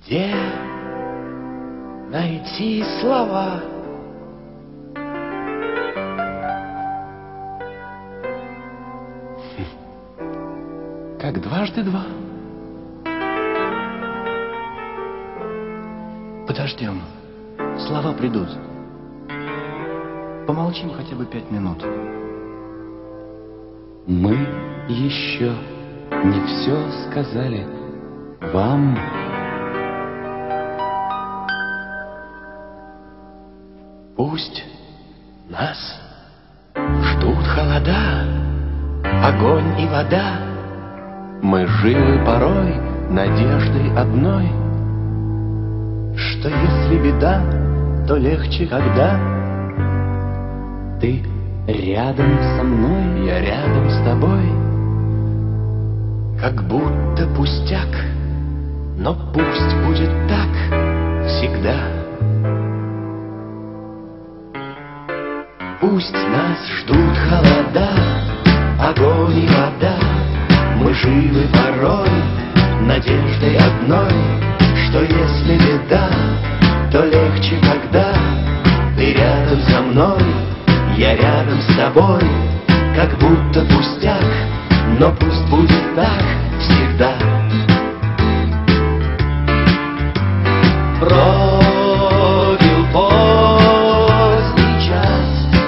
Где найти слова? Как дважды два. Подождем. Слова придут. Помолчим хотя бы 5 минут. Мы еще не все сказали вам. Пусть нас ждут холода, огонь и вода. Мы живы порой надеждой одной, что если беда, то легче, когда ты рядом со мной, я рядом с тобой. Как будто пустяк, но пусть будет так всегда. Пусть нас ждут холода, огонь и вода. Мы живы порой надеждой одной, что если беда, то легче, когда ты рядом со мной, я рядом с тобой. Как будто пустяк, но пусть будет так всегда. Пробил поздний час,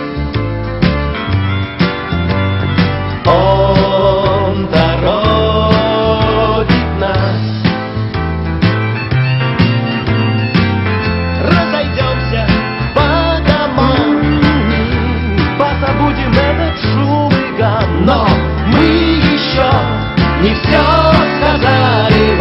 он торопит нас. Разойдемся по домам, позабудем этот шум и гам. Но мы еще не все сказали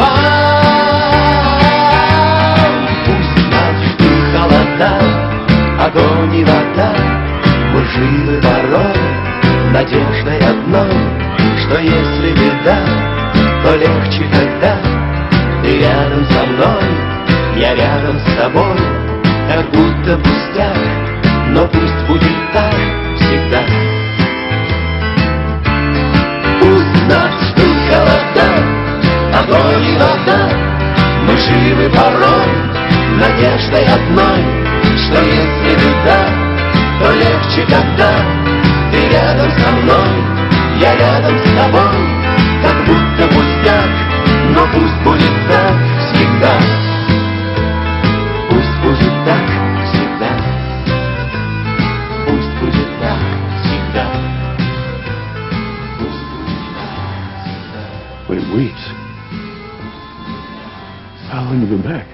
вам. Пусть нас ждут холода, огонь и вода. Мы живы порой надеждой одной, что если беда, то легче, когда ты рядом со мной, я рядом с тобой. Как будто пустяк, но пусть будет так всегда. Пусть нас ждут холода, огонь и вода. Мы живы порой надеждой одной, что если беда, то легче, когда ты рядом со мной, я рядом с тобой. Как будто пустяк, но пусть будет так всегда. Пусть будет так всегда. Пусть будет так всегда. Пусть будет так всегда. Wait weeks. How long you been back?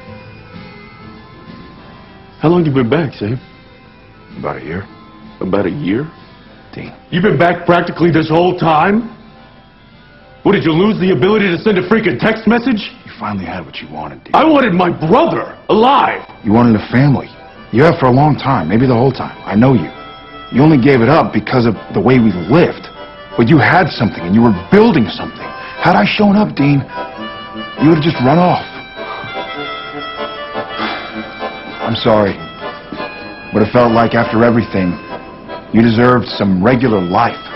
How long you been back, Sam? About a year. About a year? Dean. You've been back practically this whole time? What, did you lose the ability to send a freaking text message? You finally had what you wanted, Dean. I wanted my brother alive. You wanted a family. You have for a long time, maybe the whole time. I know you. You only gave it up because of the way we lived. But you had something, and you were building something. Had I shown up, Dean, you would have just run off. I'm sorry, but it felt like after everything, you deserved some regular life.